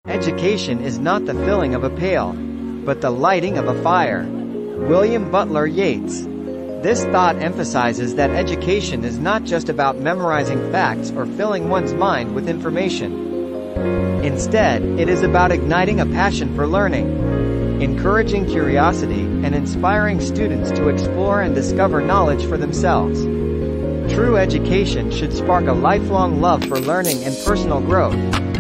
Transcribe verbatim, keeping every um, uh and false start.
Education is not the filling of a pail, but the lighting of a fire. William Butler Yeats. This thought emphasizes that education is not just about memorizing facts or filling one's mind with information. Instead, it is about igniting a passion for learning, encouraging curiosity, and inspiring students to explore and discover knowledge for themselves. True education should spark a lifelong love for learning and personal growth.